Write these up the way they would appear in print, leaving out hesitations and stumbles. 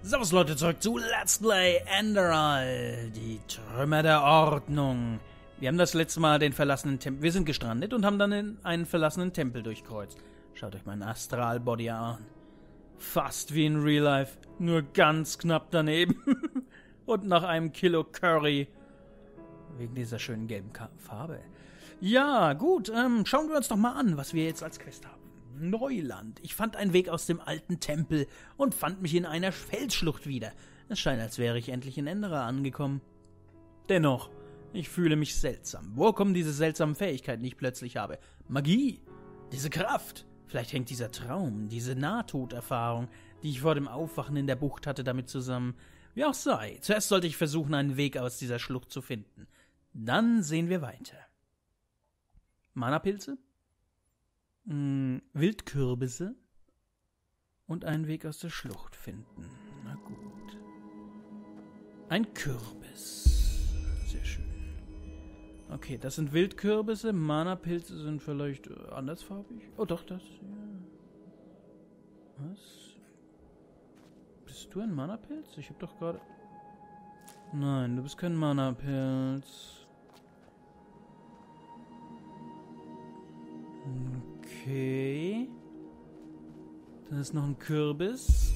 Servus Leute, zurück zu Let's Play Enderal, die Trümmer der Ordnung. Wir haben das letzte Mal den verlassenen Tempel, wir sind gestrandet und haben dann einen verlassenen Tempel durchkreuzt. Schaut euch meinen Astralbody an. Fast wie in Real Life, nur ganz knapp daneben. Und nach einem Kilo Curry. Wegen dieser schönen gelben Farbe. Ja, gut, schauen wir uns doch mal an, was wir jetzt als Quest haben. Neuland. Ich fand einen Weg aus dem alten Tempel und fand mich in einer Felsschlucht wieder. Es scheint, als wäre ich endlich in Endera angekommen. Dennoch, ich fühle mich seltsam. Wo kommen diese seltsamen Fähigkeiten, die ich plötzlich habe? Magie! Diese Kraft! Vielleicht hängt dieser Traum, diese Nahtoderfahrung, die ich vor dem Aufwachen in der Bucht hatte, damit zusammen. Wie auch sei. Zuerst sollte ich versuchen, einen Weg aus dieser Schlucht zu finden. Dann sehen wir weiter. Mana-Pilze? Wildkürbisse und einen Weg aus der Schlucht finden. Na gut. Ein Kürbis. Sehr schön. Okay, das sind Wildkürbisse. Mana-Pilze sind vielleicht andersfarbig. Oh doch, das. Ja. Was? Bist du ein Mana-Pilz? Ich hab doch gerade... Nein, du bist kein Mana-Pilz. Okay. Dann ist noch ein Kürbis.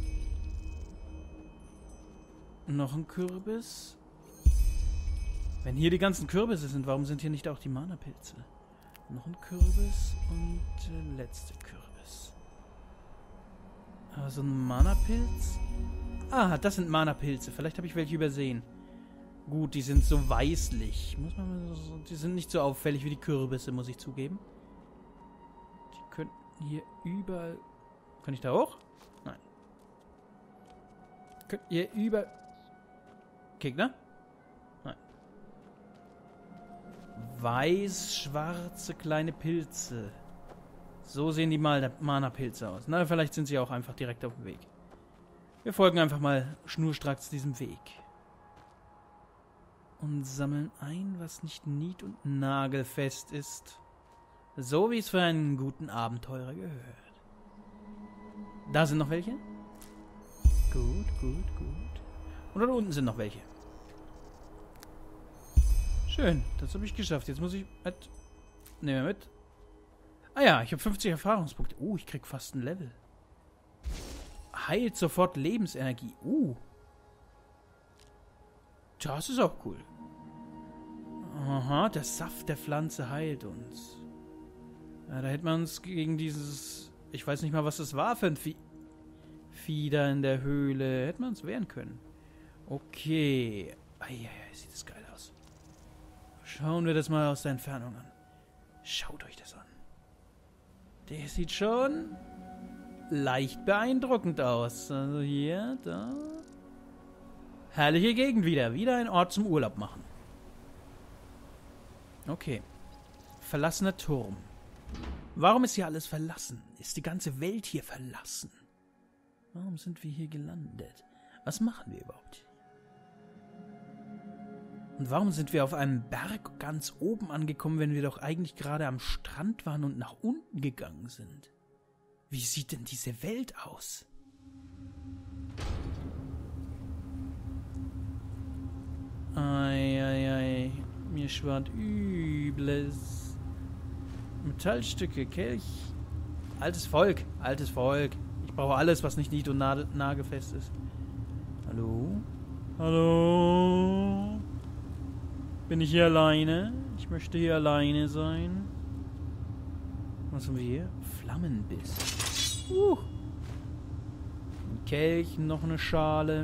Noch ein Kürbis. Wenn hier die ganzen Kürbisse sind, warum sind hier nicht auch die Mana-Pilze? Noch ein Kürbis und der letzte Kürbis. Aber so ein Mana-Pilz? Ah, das sind Mana-Pilze. Vielleicht habe ich welche übersehen. Gut, die sind so weißlich. Die sind nicht so auffällig wie die Kürbisse, muss ich zugeben. Könnten hier überall... Kann ich da hoch? Nein. Könnt ihr überall... Gegner? Nein. Weiß-schwarze kleine Pilze. So sehen die Mana-Pilze aus. Na, vielleicht sind sie auch einfach direkt auf dem Weg. Wir folgen einfach mal schnurstracks diesem Weg. Und sammeln ein, was nicht nied- und nagelfest ist. So wie es für einen guten Abenteurer gehört. Da sind noch welche? Gut, gut, gut. Und da unten sind noch welche. Schön, das habe ich geschafft. Jetzt muss ich mit... Nehmen wir mit. Ah ja, ich habe 50 Erfahrungspunkte. Ich krieg fast ein Level. Heilt sofort Lebensenergie. Das ist auch cool. Aha, der Saft der Pflanze heilt uns. Ja, da hätte man uns gegen dieses... Ich weiß nicht mal, was das war für ein Vieh da in der Höhle. Hätte man uns wehren können. Okay. Eieiei, sieht das geil aus. Schauen wir das mal aus der Entfernung an. Schaut euch das an. Der sieht schon leicht beeindruckend aus. Also hier, da. Herrliche Gegend wieder. Wieder ein Ort zum Urlaub machen. Okay. Verlassener Turm. Warum ist hier alles verlassen? Ist die ganze Welt hier verlassen? Warum sind wir hier gelandet? Was machen wir überhaupt? Und warum sind wir auf einem Berg ganz oben angekommen, wenn wir doch eigentlich gerade am Strand waren und nach unten gegangen sind? Wie sieht denn diese Welt aus? Ei, mir schwant Übles. Metallstücke, Kelch. Altes Volk, altes Volk. Ich brauche alles, was nicht nied- und nagelfest ist. Hallo? Hallo? Bin ich hier alleine? Ich möchte hier alleine sein. Was haben wir hier? Flammenbiss. Ein Kelch, noch eine Schale.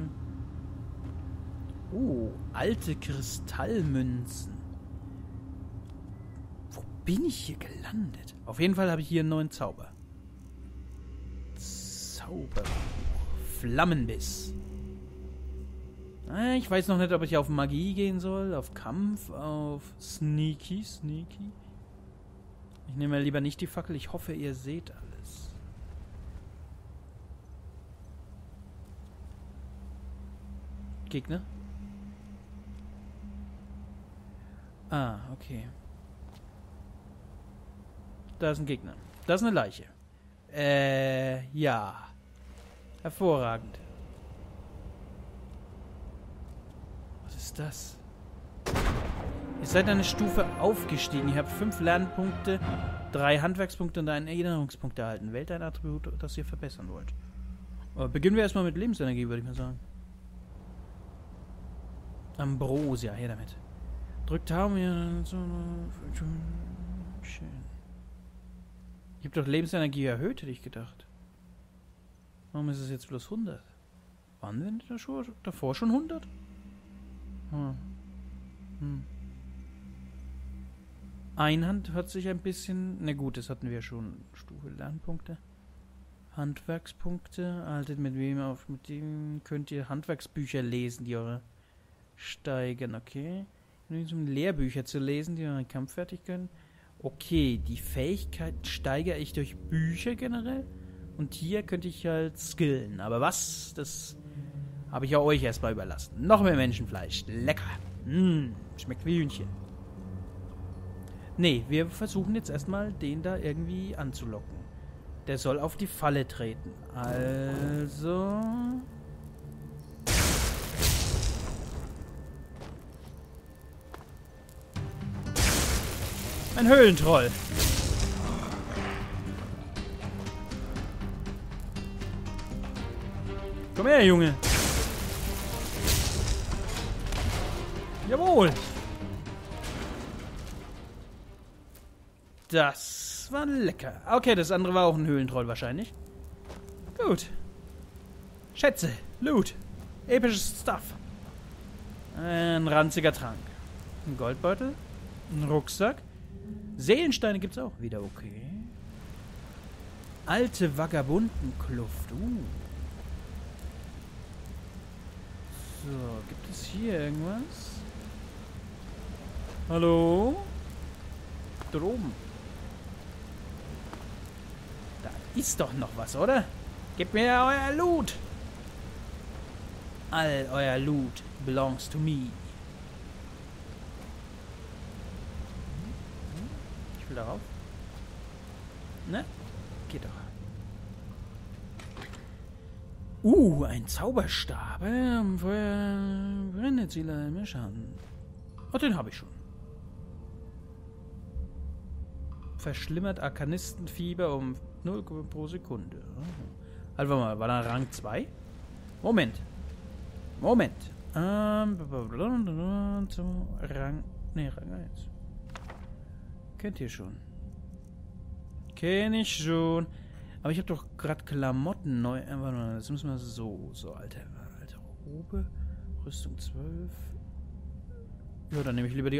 Alte Kristallmünzen. Bin ich hier gelandet? Auf jeden Fall habe ich hier einen neuen Zauber. Flammenbiss. Ich weiß noch nicht, ob ich auf Magie gehen soll, auf Kampf, auf Sneaky. Ich nehme lieber nicht die Fackel. Ich hoffe, ihr seht alles. Gegner? Ah, okay. Da ist ein Gegner. Da ist eine Leiche. Ja. Hervorragend. ist das? Ihr seid eine Stufe aufgestiegen. Ihr habt 5 Lernpunkte, 3 Handwerkspunkte und einen Erinnerungspunkt erhalten. Wählt ein Attribut, das ihr verbessern wollt. Aber beginnen wir erstmal mit Lebensenergie, würde ich mal sagen. Ambrosia, her damit. Drückt Daumen hier. Schön. Ich habe doch Lebensenergie erhöht, hätte ich gedacht. Warum ist es jetzt bloß 100? Wann denn davor schon 100? Einhand hat sich ein bisschen... Na gut, das hatten wir schon. Stufe Lernpunkte. Handwerkspunkte. Haltet mit wem auf? Mit dem könnt ihr Handwerksbücher lesen, die eure steigern. Okay. Um Lehrbücher zu lesen, die eure Kampffertigkeiten. Okay, die Fähigkeit steigere ich durch Bücher generell. Und hier könnte ich halt skillen. Aber was? Das habe ich ja euch erstmal überlassen. Noch mehr Menschenfleisch. Lecker. Schmeckt wie Hühnchen. Nee, wir versuchen jetzt erstmal, den da irgendwie anzulocken. Der soll auf die Falle treten. Also... Ein Höhlentroll. Komm her, Junge. Jawohl. Das war lecker. Okay, das andere war auch ein Höhlentroll wahrscheinlich. Gut. Schätze, Loot, episches Stuff. Ein ranziger Trank. Ein Goldbeutel. Ein Rucksack. Seelensteine gibt's auch wieder, okay. Alte Vagabundenkluft. So, gibt es hier irgendwas? Hallo? Droben. Da ist doch noch was, oder? Gebt mir euer Loot. All euer Loot belongs to me. Ich will darauf. Ne? Geht doch. Ein Zauberstab. Feuer, brennende Ziele, mehr Schaden. Oh, den habe ich schon. Verschlimmert Arkanistenfieber um 0 pro Sekunde. Halt mal, war da Rang 2? Moment. Rang 1. Kennt ihr schon. Kenn ich schon. Aber ich habe doch gerade Klamotten neu. Warte mal, das müssen wir so. So, alte Robe. Rüstung 12. Ja, dann nehme ich lieber die.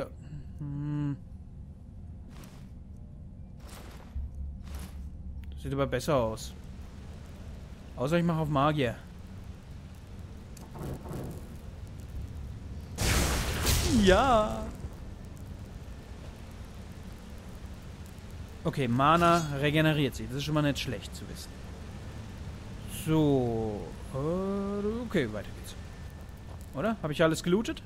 Das sieht aber besser aus. Außer ich mache auf Magier. Ja. Okay, Mana regeneriert sich. Das ist schon mal nicht schlecht zu wissen. So. Okay, weiter geht's. Oder? Habe ich alles gelootet?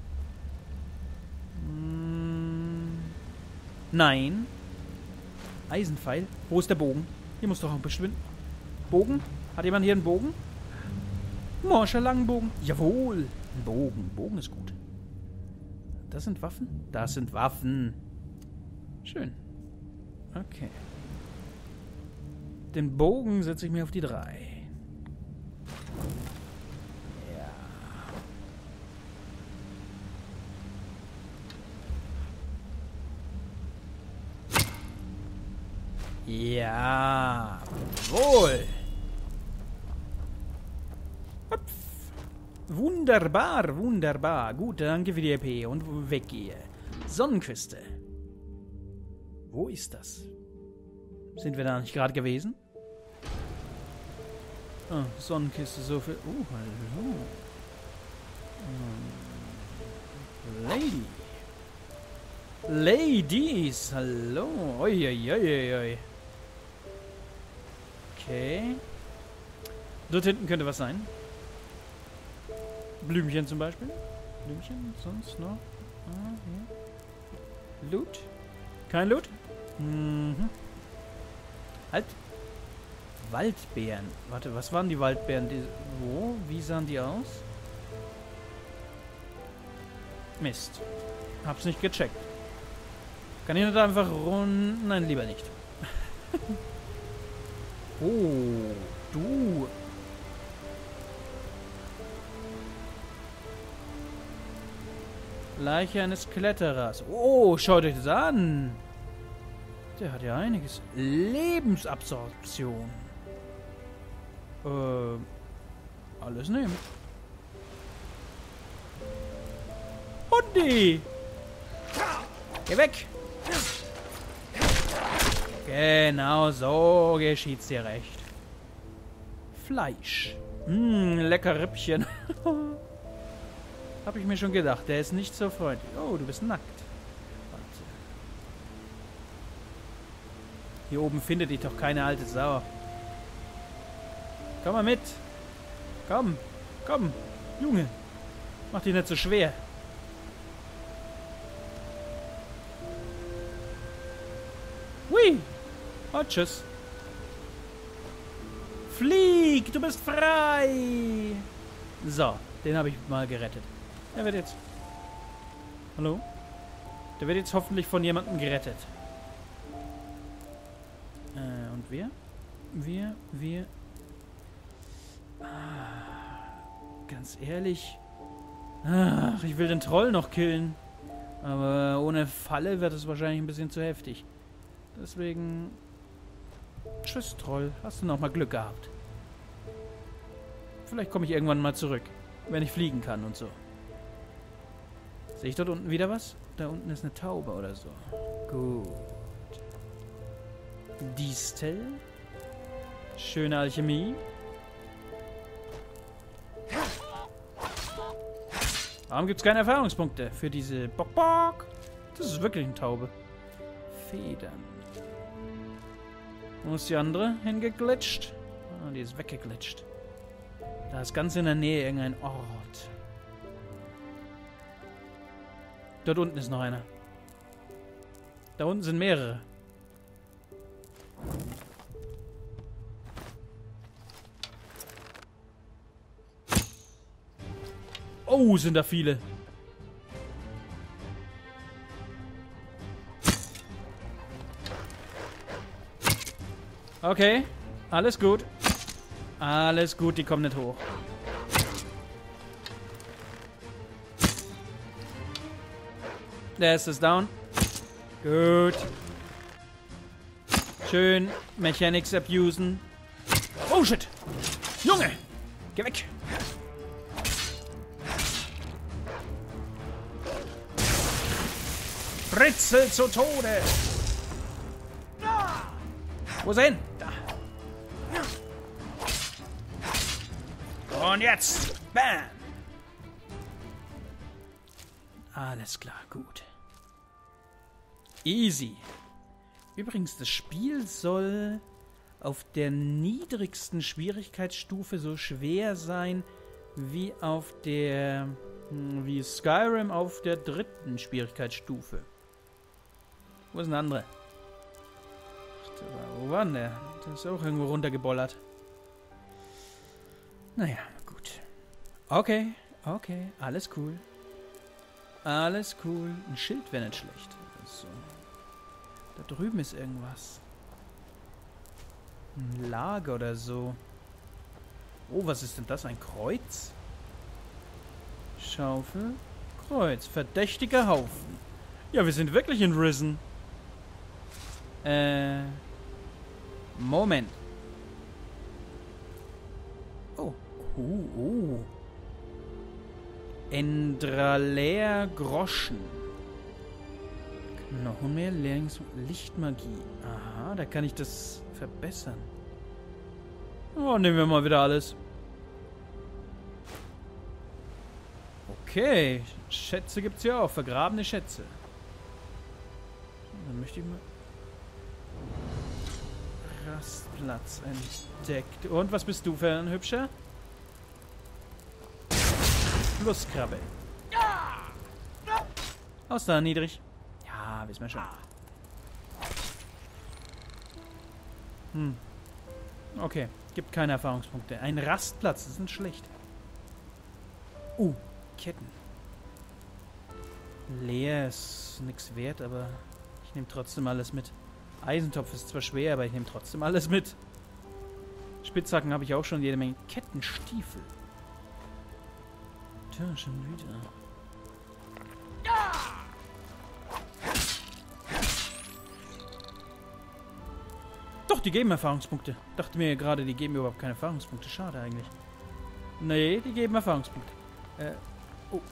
Nein. Eisenpfeil. Wo ist der Bogen? Hier muss doch auch bestimmt... Bogen? Hat jemand hier einen Bogen? Morscher Langbogen. Jawohl. Ein Bogen. Bogen ist gut. Das sind Waffen? Das sind Waffen. Schön. Okay. Den Bogen setze ich mir auf die 3. Ja. Jawohl. Hüpf. Wunderbar, wunderbar. Gut, danke für die EP und weggehe. Sonnenküste. Wo ist das? Sind wir da nicht gerade gewesen? Oh, Sonnenkiste, so viel... hallo. Lady. Ladies, hallo. Oi. Okay. Dort hinten könnte was sein. Blümchen zum Beispiel. Blümchen, sonst noch. Hier. Loot. Kein Loot? Halt. Waldbeeren. Warte, was waren die Waldbeeren? Wo? Wie sahen die aus? Mist. Hab's nicht gecheckt. Kann ich nicht einfach rund... Nein, lieber nicht. Oh, du. Leiche eines Kletterers. Oh, schaut euch das an. Der hat ja einiges. Lebensabsorption. Alles nehmen. Hundi! Geh weg! Genau so geschieht's dir recht. Fleisch. Lecker Rippchen. Hab ich mir schon gedacht, der ist nicht so freundlich. Oh, du bist nackt. Warte. Hier oben findet dich doch keine alte Sau. Komm mal mit. Komm. Komm. Junge. Mach dich nicht so schwer. Hui. Und tschüss. Flieg, du bist frei. So, den habe ich mal gerettet. Der wird jetzt... Hallo? Der wird jetzt hoffentlich von jemandem gerettet. Und wir? Wir... Ganz ehrlich... Ach, ich will den Troll noch killen. Aber ohne Falle wird es wahrscheinlich ein bisschen zu heftig. Deswegen... Tschüss, Troll. Hast du noch mal Glück gehabt. Vielleicht komme ich irgendwann mal zurück. Wenn ich fliegen kann und so. Sehe ich dort unten wieder was? Da unten ist eine Taube oder so. Gut. Distel. Schöne Alchemie. Warum gibt es keine Erfahrungspunkte für diese Bock? Das ist wirklich eine Taube. Federn. Wo ist die andere hingeglitscht? Ah, die ist weggeglitscht. Da ist ganz in der Nähe irgendein Ort. Dort unten ist noch einer. Da unten sind mehrere. Oh, sind da viele. Okay, alles gut. Alles gut, die kommen nicht hoch. Der ist down. Gut. Schön Mechanics abusen. Oh shit! Junge! Geh weg! Fritzel zu Tode! Wo ist er hin? Da. Und jetzt! Bam! Alles klar, gut. Easy. Übrigens, das Spiel soll auf der niedrigsten Schwierigkeitsstufe so schwer sein wie auf der... wie Skyrim auf der 3. Schwierigkeitsstufe. Wo ist ein anderer? Wo war denn der? Der ist auch irgendwo runtergebollert. Naja, gut. Okay, okay, alles cool. Alles cool. Ein Schild wäre nicht schlecht. So. Da drüben ist irgendwas. Ein Lager oder so. Oh, was ist denn das? Ein Kreuz? Schaufel. Kreuz. Verdächtiger Haufen. Ja, wir sind wirklich in Risen. Moment. Oh. Endraler Groschen. Knochenmeer, Lichtmagie. Aha, da kann ich das verbessern. Oh, nehmen wir mal wieder alles. Okay, Schätze gibt's ja auch. Vergrabene Schätze. Dann möchte ich mal... Rastplatz entdeckt. Und was bist du für ein Hübscher? Flusskrabbe. Aus da, niedrig. Ja, wissen wir schon. Okay, gibt keine Erfahrungspunkte. Ein Rastplatz, das ist nicht schlecht. Ketten. Leer ist nichts wert, aber ich nehme trotzdem alles mit. Eisentopf ist zwar schwer, aber ich nehme trotzdem alles mit. Spitzhacken habe ich auch schon jede Menge. Kettenstiefel. Tja, schon wieder. Doch, die geben Erfahrungspunkte. Dachte mir gerade, die geben überhaupt keine Erfahrungspunkte. Schade eigentlich. Nee, die geben Erfahrungspunkte. Oh.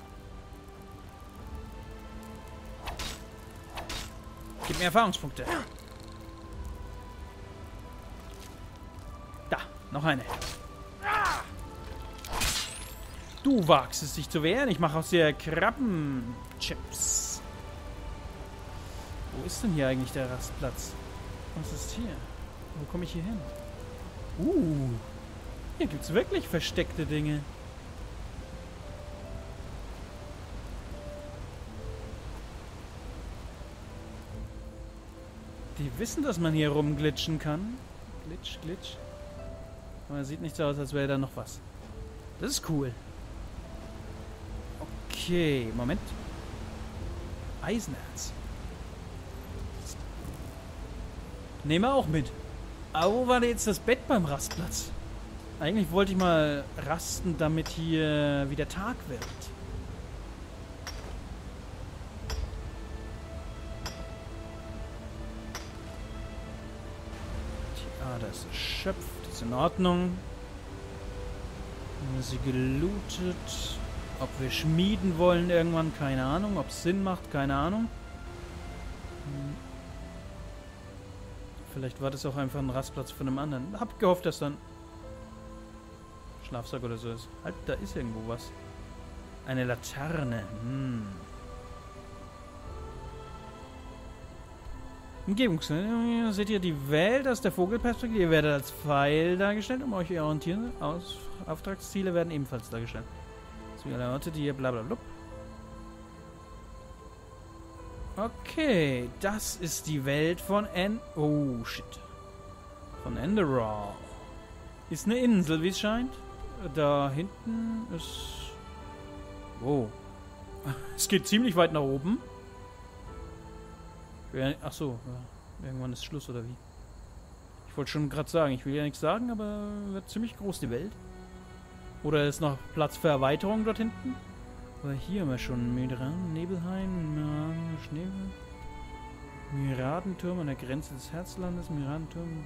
Gib mir Erfahrungspunkte. Da, noch eine. Du wagst es, dich zu wehren. Ich mache aus dir Krabbenchips. Wo ist denn hier eigentlich der Rastplatz? Was ist hier? Wo komme ich hier hin? Hier gibt es wirklich versteckte Dinge. Die wissen, dass man hier rumglitschen kann. Glitch, glitch. Aber sieht nicht so aus, als wäre da noch was. Das ist cool. Okay, Moment. Eisenerz. Nehmen wir auch mit. Aber wo war denn jetzt das Bett beim Rastplatz? Eigentlich wollte ich mal rasten, damit hier wieder Tag wird. Tja, das ist erschöpft. Das ist in Ordnung. Haben wir sie gelootet. Ob wir schmieden wollen irgendwann, keine Ahnung. Ob es Sinn macht, keine Ahnung. Vielleicht war das auch einfach ein Rastplatz von einem anderen. Hab gehofft, dass dann Schlafsack oder so ist. Halt, da ist irgendwo was. Eine Laterne. Umgebung. Seht ihr die Welt aus der Vogelperspektive? Ihr werdet als Pfeil dargestellt, um euch zu orientieren. Auftragsziele werden ebenfalls dargestellt. So, alle Orte, die hier blablabla. Okay, das ist die Welt von Oh, shit. Von Enderal. Ist eine Insel, wie es scheint. Da hinten ist... Oh. Es geht ziemlich weit nach oben. Ach so, ja. Irgendwann ist Schluss, oder wie? Ich wollte schon gerade sagen, ich will ja nichts sagen, aber wird ziemlich groß, die Welt. Oder ist noch Platz für Erweiterung dort hinten? Aber hier haben wir schon Myran, Nebelhain, Myran, Schneebel, Myradenturm an der Grenze des Herzlandes, Myradenturm,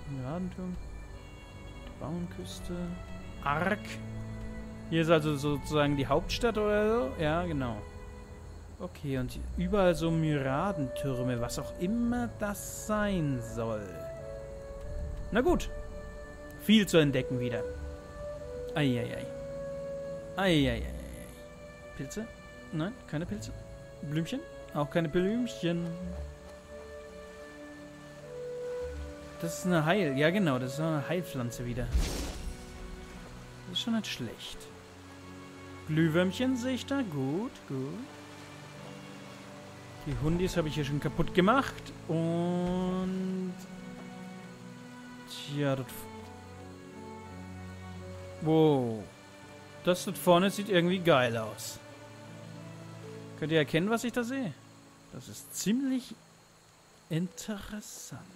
die Bauernküste, Ark. Hier ist also sozusagen die Hauptstadt oder so? Ja, genau. Okay, und überall so Myradentürme, was auch immer das sein soll. Na gut. Viel zu entdecken wieder. Eieiei. Eieiei. Pilze? Nein, keine Pilze. Blümchen? Auch keine Blümchen. Das ist eine Heil... Ja, genau, das ist eine Heilpflanze wieder. Das ist schon nicht schlecht. Glühwürmchen sehe ich da. Gut, gut. Die Hundis habe ich hier schon kaputt gemacht. Und... Tja, dort... Wow. Das dort vorne sieht irgendwie geil aus. Könnt ihr erkennen, was ich da sehe? Das ist ziemlich interessant.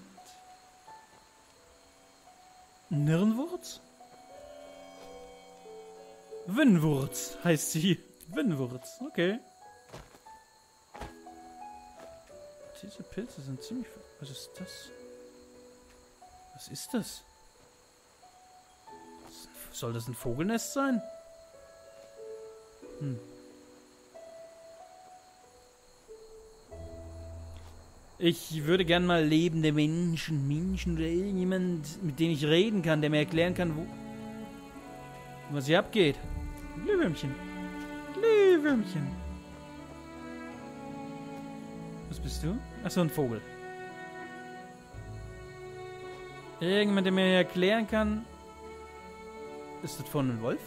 Nirnwurz? Winnwurz heißt sie. Winnwurz, okay. Diese Pilze sind ziemlich... Was ist das? Was ist das? Soll das ein Vogelnest sein? Ich würde gern mal lebende Menschen oder irgendjemand, mit dem ich reden kann, der mir erklären kann, was hier abgeht. Glühwürmchen. Glühwürmchen. Was bist du? Achso, ein Vogel. Irgendjemand, der mir erklären kann... Ist das von einem Wolf?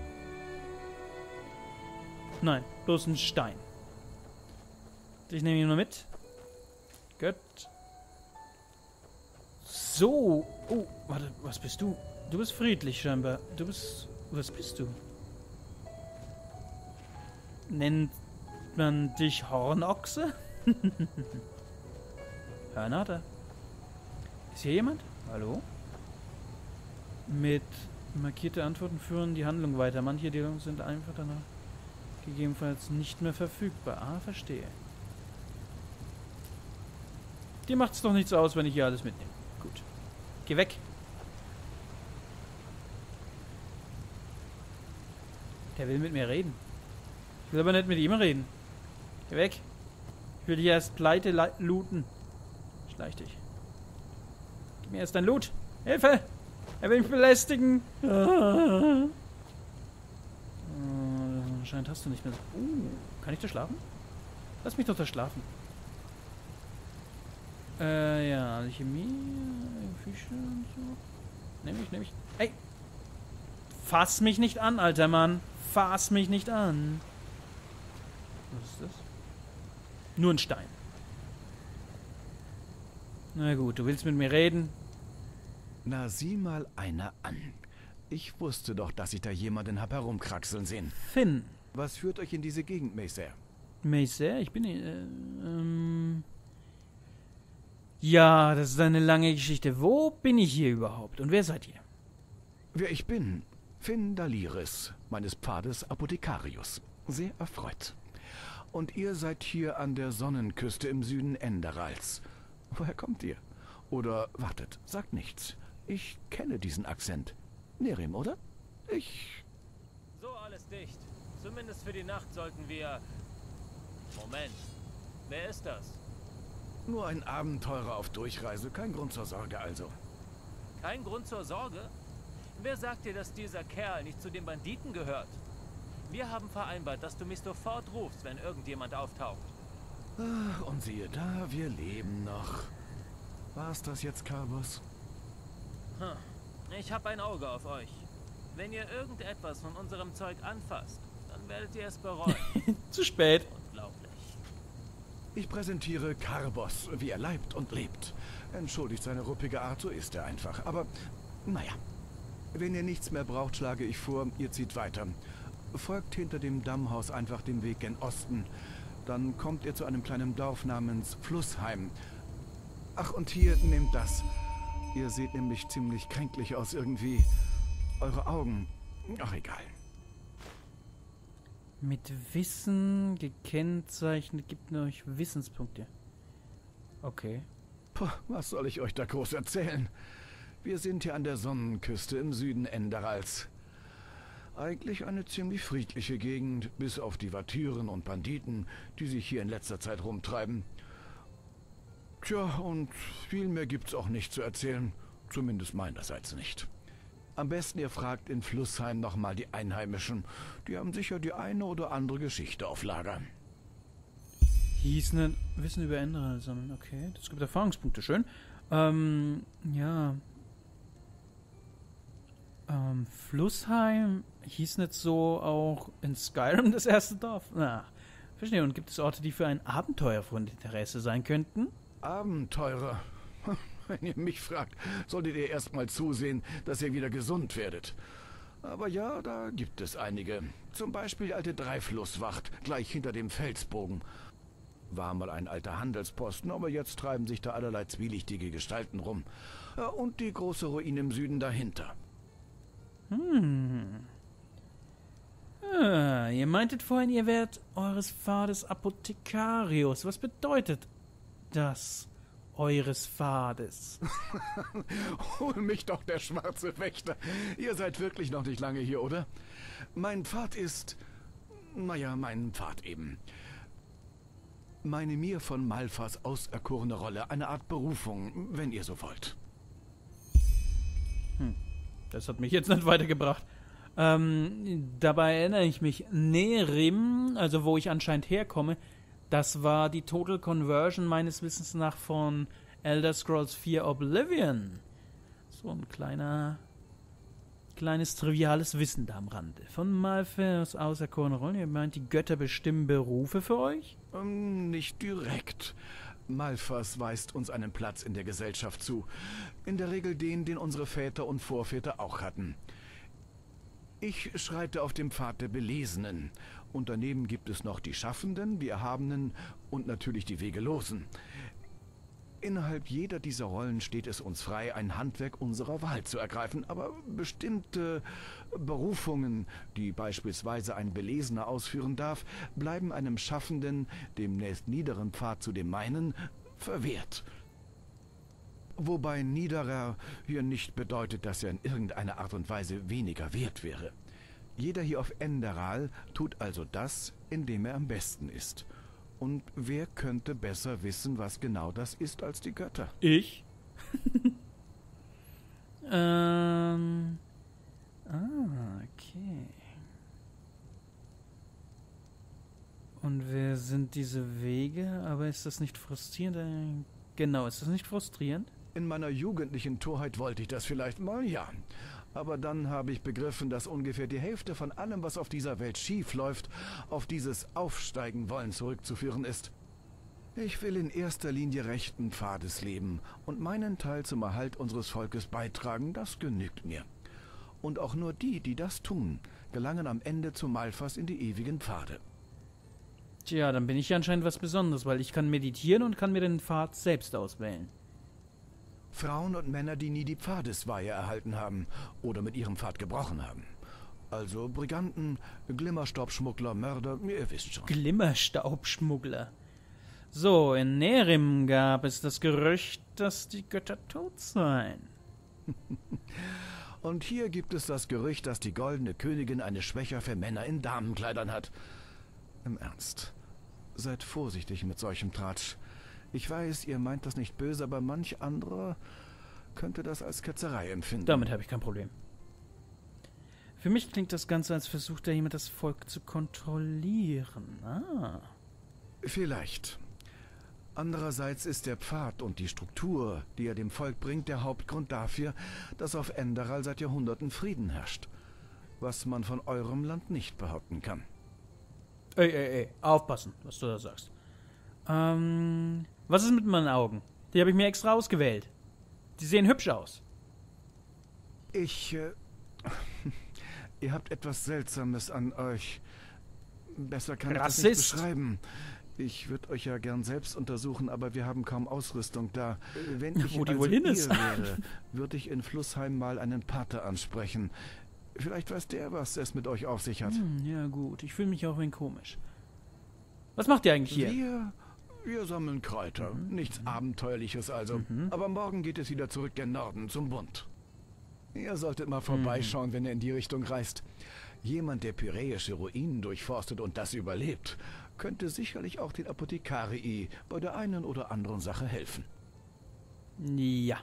Nein, bloß ein Stein. Ich nehme ihn mal mit. Gut. So. Oh, warte, was bist du? Du bist friedlich scheinbar. Du bist... Was bist du? Nennt man dich Hornochse? Hörner hat er. Ist hier jemand? Hallo? Mit markierte Antworten führen die Handlung weiter. Manche Dialoge sind einfach danach gegebenenfalls nicht mehr verfügbar. Ah, verstehe. Dir macht's doch nichts aus, wenn ich hier alles mitnehme. Gut. Geh weg. Der will mit mir reden. Ich will aber nicht mit ihm reden. Geh weg. Ich will dich erst pleite looten. Schleich dich. Gib mir erst dein Loot. Hilfe! Er will mich belästigen. Anscheinend hast du nicht mehr so... kann ich da schlafen? Lass mich doch da schlafen. Ja, Alchemie, Fische und so. Nehm ich. Ey! Fass mich nicht an, alter Mann. Fass mich nicht an. Was ist das? Nur ein Stein. Na gut, du willst mit mir reden? Na, sieh mal einer an. Ich wusste doch, dass ich da jemanden hab herumkraxeln sehen. Finn. Was führt euch in diese Gegend, Meiser? Meiser? Ich bin... Ja, das ist eine lange Geschichte. Wo bin ich hier überhaupt? Und wer seid ihr? Wer ich bin? Finn Daliris, meines Pfades Apothekarius. Sehr erfreut. Und ihr seid hier an der Sonnenküste im Süden Enderals. Woher kommt ihr? Oder, wartet, sagt nichts. Ich kenne diesen Akzent. Nerim, oder? So, alles dicht. Zumindest für die Nacht sollten wir... Moment. Wer ist das? Nur ein Abenteurer auf Durchreise. Kein Grund zur Sorge also. Kein Grund zur Sorge? Wer sagt dir, dass dieser Kerl nicht zu den Banditen gehört? Wir haben vereinbart, dass du mich sofort rufst, wenn irgendjemand auftaucht. Ach, und siehe da, wir leben noch. War's das jetzt, Karbos? Ich habe ein Auge auf euch. Wenn ihr irgendetwas von unserem Zeug anfasst, dann werdet ihr es bereuen. Zu spät. Unglaublich. Ich präsentiere Karbos, wie er leibt und lebt. Entschuldigt seine ruppige Art, so ist er einfach. Aber, naja. Wenn ihr nichts mehr braucht, schlage ich vor, ihr zieht weiter. Folgt hinter dem Dammhaus einfach dem Weg gen Osten. Dann kommt ihr zu einem kleinen Dorf namens Flussheim. Ach, und hier, nehmt das. Ihr seht nämlich ziemlich kränklich aus irgendwie. Eure Augen. Ach, egal. Mit Wissen gekennzeichnet gibt nur euch Wissenspunkte. Okay. Puh, was soll ich euch da groß erzählen? Wir sind hier an der Sonnenküste im Süden Enderals. Eigentlich eine ziemlich friedliche Gegend, bis auf die Watyren und Banditen, die sich hier in letzter Zeit rumtreiben. Tja, und viel mehr gibt's auch nicht zu erzählen, zumindest meinerseits nicht. Am besten ihr fragt in Flussheim nochmal die Einheimischen, die haben sicher die eine oder andere Geschichte auf Lager. Hieß nicht Wissen über Enderal sammeln, okay. Das gibt Erfahrungspunkte, schön. Ja. Flussheim hieß nicht so auch in Skyrim das erste Dorf? Na, verstehe. Und gibt es Orte, die für ein Abenteuer von Interesse sein könnten? Abenteurer? Wenn ihr mich fragt, solltet ihr erstmal zusehen, dass ihr wieder gesund werdet. Aber ja, da gibt es einige. Zum Beispiel die alte Dreiflusswacht, gleich hinter dem Felsbogen. War mal ein alter Handelsposten, aber jetzt treiben sich da allerlei zwielichtige Gestalten rum. Ja, und die große Ruine im Süden dahinter. Ihr meintet vorhin, ihr wärt eures Pfades Apothekarius. Was bedeutet das, eures Pfades? Hol mich doch, der schwarze Wächter. Ihr seid wirklich noch nicht lange hier, oder? Mein Pfad ist... Naja, mein Pfad eben. Meine mir von Malphas auserkorene Rolle. Eine Art Berufung, wenn ihr so wollt. Das hat mich jetzt nicht weitergebracht. Dabei erinnere ich mich, Nerim, also wo ich anscheinend herkomme, das war die Total Conversion meines Wissens nach von Elder Scrolls 4 Oblivion. So ein kleines triviales Wissen da am Rande. Von Malphas auserkorene Rollen. Ihr meint, die Götter bestimmen Berufe für euch? Nicht direkt. Malphas weist uns einen Platz in der Gesellschaft zu. In der Regel den unsere Väter und Vorväter auch hatten. Ich schreite auf dem Pfad der Belesenen Und daneben gibt es noch die Schaffenden, die Erhabenen und natürlich die Wegelosen. Innerhalb jeder dieser Rollen steht es uns frei, ein Handwerk unserer Wahl zu ergreifen, aber bestimmte Berufungen, die beispielsweise ein Belesener ausführen darf, bleiben einem Schaffenden, dem nächst niederen Pfad zu dem meinen, verwehrt. Wobei niederer hier nicht bedeutet, dass er in irgendeiner Art und Weise weniger wert wäre. Jeder hier auf Enderal tut also das, in dem er am besten ist. Und wer könnte besser wissen, was genau das ist, als die Götter? Ich? Okay. Und wer sind diese Wege? Aber ist das nicht frustrierend? Genau, ist das nicht frustrierend? In meiner jugendlichen Torheit wollte ich das vielleicht mal, ja. Aber dann habe ich begriffen, dass ungefähr die Hälfte von allem, was auf dieser Welt schief läuft, auf dieses Aufsteigen-Wollen zurückzuführen ist. Ich will in erster Linie rechten Pfades leben und meinen Teil zum Erhalt unseres Volkes beitragen, das genügt mir. Und auch nur die, die das tun, gelangen am Ende zum Malfas in die ewigen Pfade. Tja, dann bin ich ja anscheinend was Besonderes, weil ich kann meditieren und kann mir den Pfad selbst auswählen. Frauen und Männer, die nie die Pfadesweihe erhalten haben oder mit ihrem Pfad gebrochen haben. Also Briganten, Glimmerstaubschmuggler, Mörder, ihr wisst schon. Glimmerstaubschmuggler. So, in Nerim gab es das Gerücht, dass die Götter tot seien. Und hier gibt es das Gerücht, dass die goldene Königin eine Schwäche für Männer in Damenkleidern hat. Im Ernst, seid vorsichtig mit solchem Tratsch. Ich weiß, ihr meint das nicht böse, aber manch anderer könnte das als Ketzerei empfinden. Damit habe ich kein Problem. Für mich klingt das Ganze, als versucht da jemand das Volk zu kontrollieren. Vielleicht. Andererseits ist der Pfad und die Struktur, die er dem Volk bringt, der Hauptgrund dafür, dass auf Enderal seit Jahrhunderten Frieden herrscht. Was man von eurem Land nicht behaupten kann. Ey, aufpassen, was du da sagst. Was ist mit meinen Augen? Die habe ich mir extra ausgewählt. Die sehen hübsch aus. Ihr habt etwas Seltsames an euch. Besser kann ich das nicht beschreiben. Ich würde euch ja gern selbst untersuchen, aber wir haben kaum Ausrüstung da. Wenn ich also ihr wäre, würde ich in Flussheim mal einen Pater ansprechen. Vielleicht weiß der, was es mit euch auf sich hat. Ja gut, ich fühle mich auch ein wenig komisch. Was macht ihr eigentlich hier? Wir sammeln Kräuter. Nichts Abenteuerliches also. Aber morgen geht es wieder zurück gen Norden, zum Bund. Ihr solltet mal vorbeischauen, wenn ihr in die Richtung reist. Jemand, der pyräische Ruinen durchforstet und das überlebt, könnte sicherlich auch den Apothekarii bei der einen oder anderen Sache helfen. Ja.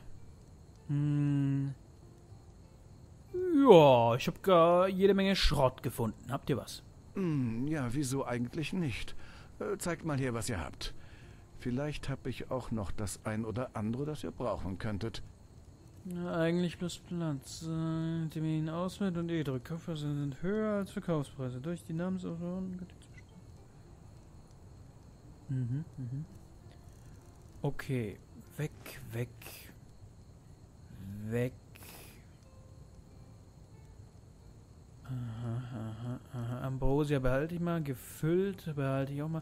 Ja, ich habe gar jede Menge Schrott gefunden. Habt ihr was? Ja, wieso eigentlich nicht? Zeigt mal her, was ihr habt. Vielleicht habe ich auch noch das ein oder andere, das ihr brauchen könntet. Ja, eigentlich bloß Platz. Die ihn auswählt und Rückkäufer sind höher als Verkaufspreise. Durch die Namensaufgaben. Okay. Weg. Aha. Ambrosia behalte ich mal. Gefüllt behalte ich auch mal.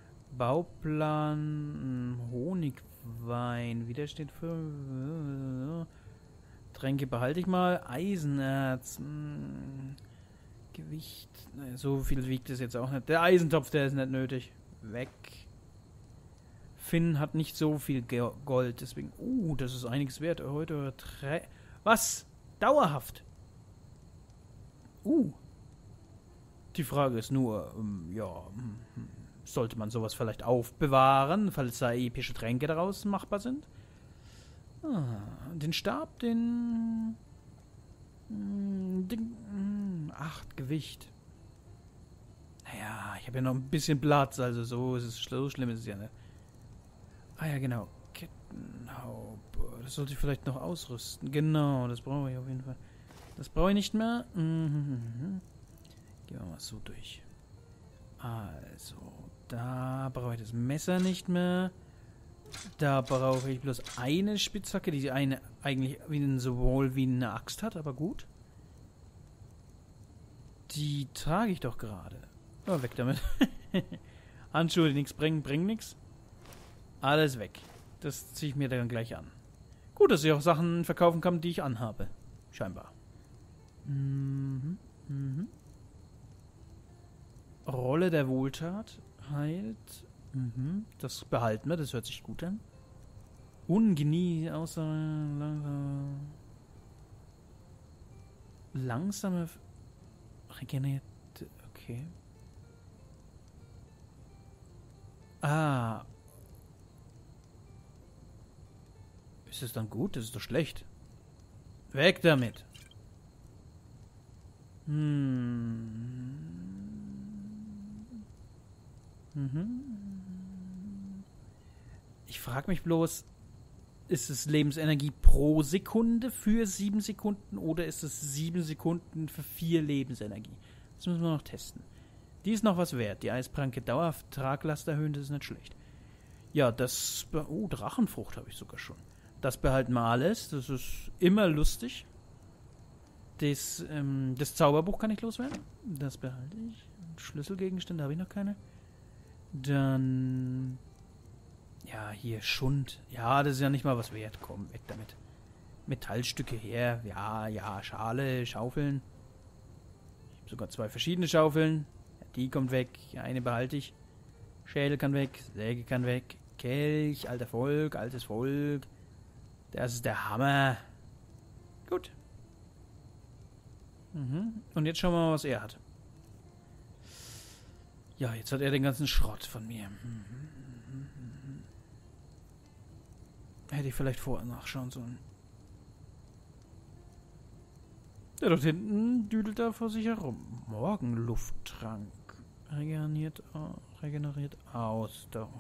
Bauplan. Honigwein. Widersteht für... Tränke behalte ich mal. Eisenerz. Gewicht. So viel wiegt es jetzt auch nicht. Der Eisentopf, der ist nicht nötig. Weg. Finn hat nicht so viel Gold, deswegen... das ist einiges wert. Heute was? Dauerhaft? Die Frage ist nur, sollte man sowas vielleicht aufbewahren, falls da epische Tränke daraus machbar sind? Den Stab, 8 Gewicht. Naja, ich habe ja noch ein bisschen Platz, also so schlimm ist es ja nicht. Ja, genau. Kettenhaube. Das sollte ich vielleicht noch ausrüsten. Genau, das brauche ich auf jeden Fall. Das brauche ich nicht mehr. Gehen wir mal so durch. Also, da brauche ich das Messer nicht mehr. Da brauche ich bloß eine Spitzhacke, die eine eigentlich sowohl wie eine Axt hat, aber gut. Die trage ich doch gerade. Oh, weg damit. Handschuhe, die nichts bringen, bringen nichts. Alles weg. Das ziehe ich mir dann gleich an. Gut, dass ich auch Sachen verkaufen kann, die ich anhabe. Scheinbar. Mhm. Mhm. Rolle der Wohltat. Heilt. Mhm. Das behalten wir, das hört sich gut an. Langsame regenerierte. Okay. Ah. Ist es dann gut? Das ist doch schlecht. Weg damit. Ich frage mich bloß, ist es Lebensenergie pro Sekunde für 7 Sekunden oder ist es 7 Sekunden für 4 Lebensenergie? Das müssen wir noch testen. Die ist noch was wert. Die Eispranke dauerhaft Traglast erhöhen, das ist nicht schlecht. Ja, das... Oh, Drachenfrucht habe ich sogar schon. Das behalten wir alles. Das ist immer lustig. Das Zauberbuch kann ich loswerden. Das behalte ich. Schlüsselgegenstände habe ich noch keine. Dann... Ja, hier, Schund. Ja, das ist ja nicht mal was wert. Komm, weg damit. Metallstücke her. Ja, Schale, Schaufeln. Ich habe sogar 2 verschiedene Schaufeln. Ja, die kommt weg. Eine behalte ich. Schädel kann weg. Säge kann weg. Kelch, altes Volk. Das ist der Hammer. Gut. Und jetzt schauen wir mal, was er hat. Ja, jetzt hat er den ganzen Schrott von mir. Hätte ich vielleicht vorher nachschauen sollen. Der dort hinten düdelt da vor sich herum. Morgenlufttrank. Regeneriert Ausdauer.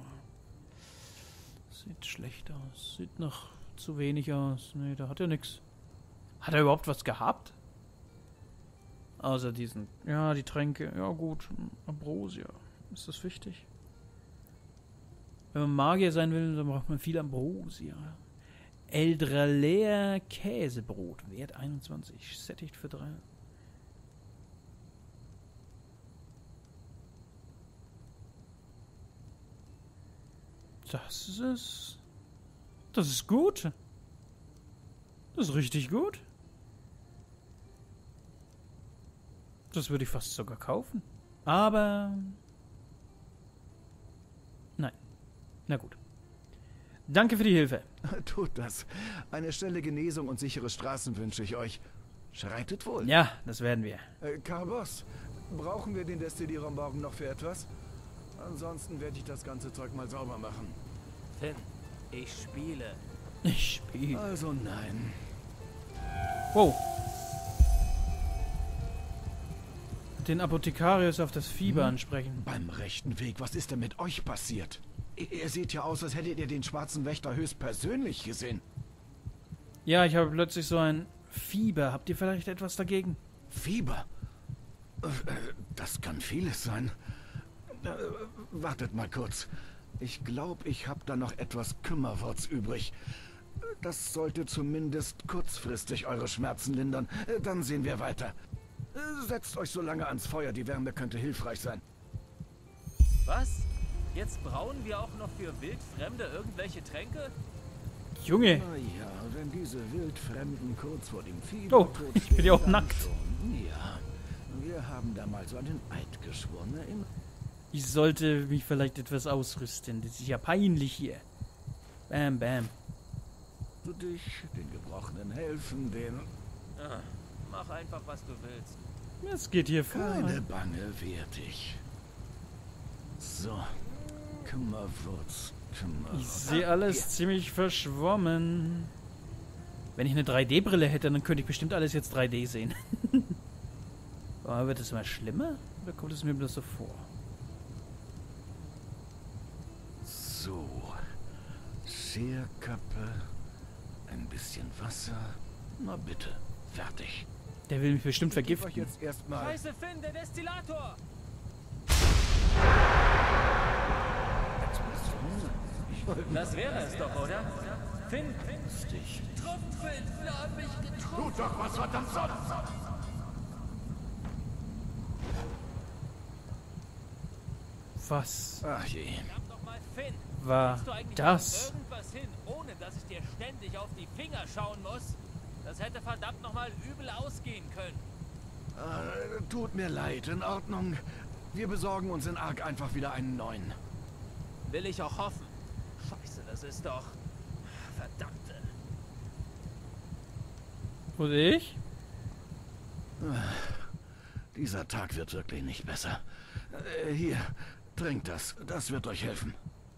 Sieht schlecht aus. Sieht noch zu wenig aus. Nee, da hat er nichts. Hat er überhaupt was gehabt? Außer diesen... Ja, die Tränke. Ja gut. Ambrosia. Ist das wichtig? Wenn man Magier sein will, dann braucht man viel Ambrosia. Eldraleer Käsebrot. Wert 21. Sättigt für 3. Das ist gut. Das ist richtig gut. Das würde ich fast sogar kaufen. Aber... Nein. Na gut. Danke für die Hilfe. Tut das. Eine schnelle Genesung und sichere Straßen wünsche ich euch. Schreitet wohl. Ja, das werden wir. Karbos, brauchen wir den Destillierer morgen noch für etwas? Ansonsten werde ich das ganze Zeug mal sauber machen. Finn, ich spiele. Also nein. Wow. Den Apothekarius auf das Fieber ansprechen. Beim rechten Weg, was ist denn mit euch passiert? Ihr seht ja aus, als hättet ihr den schwarzen Wächter höchstpersönlich gesehen. Ja, ich habe plötzlich so ein Fieber. Habt ihr vielleicht etwas dagegen? Fieber? Das kann vieles sein. Wartet mal kurz. Ich glaube, ich habe da noch etwas Kümmerwurz übrig. Das sollte zumindest kurzfristig eure Schmerzen lindern. Dann sehen wir weiter. Setzt euch so lange ans Feuer, die Wärme könnte hilfreich sein. Was? Jetzt brauen wir auch noch für Wildfremde irgendwelche Tränke? Junge. Na ja, wenn diese Wildfremden kurz vor dem Fieber... Oh, ich bin ja auch nackt. Schon. Ja, wir haben da mal so einen Eid geschworen. Ich sollte mich vielleicht etwas ausrüsten. Das ist ja peinlich hier. Bam, bam. Du dich, den Gebrochenen helfen, den... Ah, mach einfach, was du willst. Es geht hier vor. Keine Bange, werd ich. So. Kümmerwurz. Ich sehe alles ziemlich verschwommen. Wenn ich eine 3D-Brille hätte, dann könnte ich bestimmt alles jetzt 3D sehen. Aber wird es immer schlimmer? Oder kommt es mir bloß so vor? So. Scherkappe. Ein bisschen Wasser. Na bitte. Fertig. Der will mich bestimmt Ich geb vergiften. euch jetzt erstmal... Scheiße, Finn, der Destillator! Das wäre es doch, oder? Finn, Dich. Tropfen haben mich getroffen. Tut doch was verdammt sonst! Was Ach je. Verdammt nochmal, Finn. war Kriegst du eigentlich das? irgendwas hin, ohne dass ich dir ständig auf die Finger schauen muss? Das hätte verdammt nochmal übel ausgehen können. Tut mir leid, in Ordnung. Wir besorgen uns in Ark einfach wieder einen neuen. Will ich auch hoffen. Scheiße, das ist doch... Verdammte. Und ich? Dieser Tag wird wirklich nicht besser. Hier, trinkt das. Das wird euch helfen.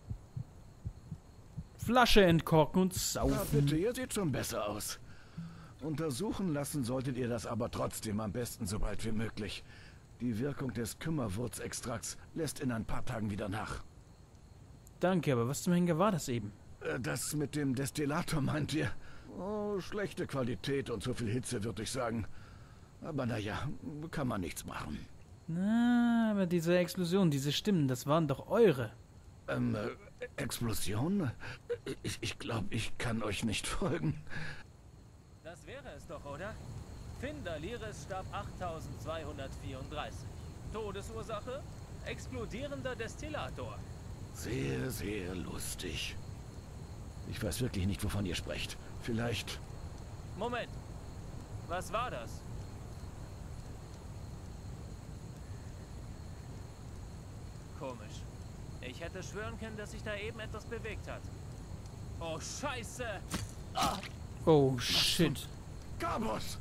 Flasche entkorken und Na saufen. bitte, ihr seht schon besser aus. Untersuchen lassen solltet ihr das aber trotzdem am besten so bald wie möglich. Die Wirkung des Kümmerwurzextrakts lässt in ein paar Tagen wieder nach. Danke, aber was zum Henker war das eben? Das mit dem Destillator meint ihr? Oh, schlechte Qualität und so viel Hitze, würde ich sagen. Aber naja, kann man nichts machen. Na, aber diese Explosion, diese Stimmen, das waren doch eure. Explosion? Ich glaube, ich kann euch nicht folgen. Das wäre es doch, oder? Finn Daliris starb 8234. Todesursache? Explodierender Destillator. Sehr, sehr lustig. Ich weiß wirklich nicht, wovon ihr sprecht. Vielleicht... Moment. Was war das? Komisch. Ich hätte schwören können, dass sich da eben etwas bewegt hat. Oh, Scheiße! Ah, Oh, shit. Gabos!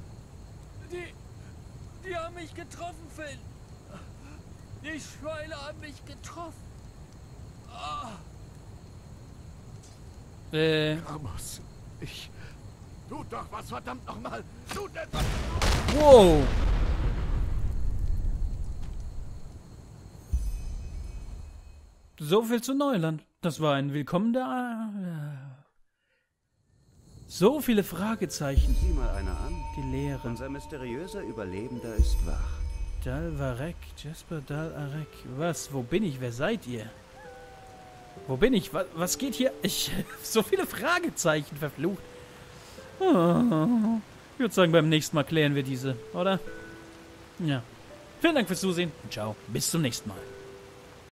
die haben mich getroffen, Finn! Die Schweine haben mich getroffen! Ah. Gabos, Tut doch was, verdammt nochmal! Tut etwas! Wow. So viel zu Neuland. Das war ein willkommener... So viele Fragezeichen. Sieh mal einer an. Die Leere. Unser mysteriöser Überlebender ist wach. Dalvarek, Jasper Dalarek. Was? Wo bin ich? Wer seid ihr? Wo bin ich? Was geht hier? So viele Fragezeichen, verflucht. Ich würde sagen, beim nächsten Mal klären wir diese, oder? Ja. Vielen Dank fürs Zusehen und ciao. Bis zum nächsten Mal.